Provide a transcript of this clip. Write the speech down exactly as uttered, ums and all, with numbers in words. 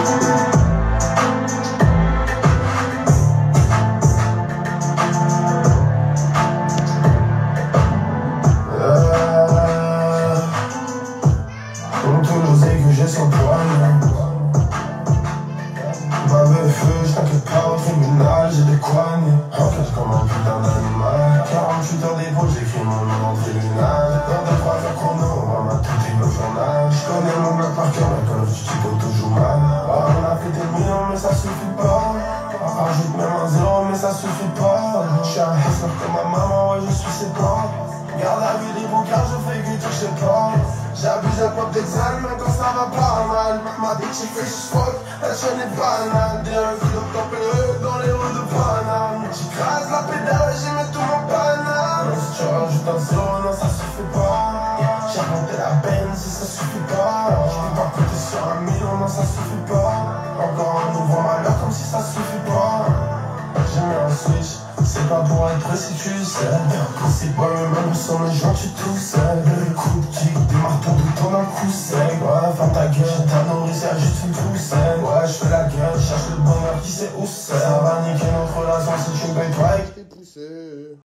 Que j'ai sans poigne. Ma meuf, je t'inquiète pas au tribunal, j'ai des coignes. Enquête comme un putain d'animal. quarante-huit heures d'épaule, j'écris mon nom dans le tribunal. Dans deux trois heures chrono, on va m'attouter nos journal. J'connais mon blague par cœur, mais Call of Duty peut toujours mal. Oh, on a fait des millions, mais ça suffit pas. Rajoute même un zéro, mais ça suffit pas. J'suis un hustler comme ma maman, ouais, je suis ses plans. Garde la vue des bouquins, je fais que je sais pas. J'abuse un peu d'examen quand ça va pas mal. Ma bitch est fresh as fuck, la chaîne est banale. Des un kilo de tempéreux dans les rues de Paname. J'écrase la pédale, j'y mets tout mon paname. Si tu rajoutes un zéro, non ça suffit pas. J'ai remonté la peine si ça suffit pas. J'peux pas compter sur un million, non ça suffit pas. Encore un nouveau malheur comme si ça suffit pas. J'ai mis un switch, c'est pas pour être précis, tu sais. C'est pas le même son, les gens tu tousses. Le coup de kick, démarre ton bouton d'un coup sec. Ouais, ferme ta gueule, j'ai ta nourrice, y'a juste une poussette. Ouais, j'fais la gueule, cherche le bonheur qui sait où c'est. Ça va niquer notre relation si tu me payes pas avec tes poussées.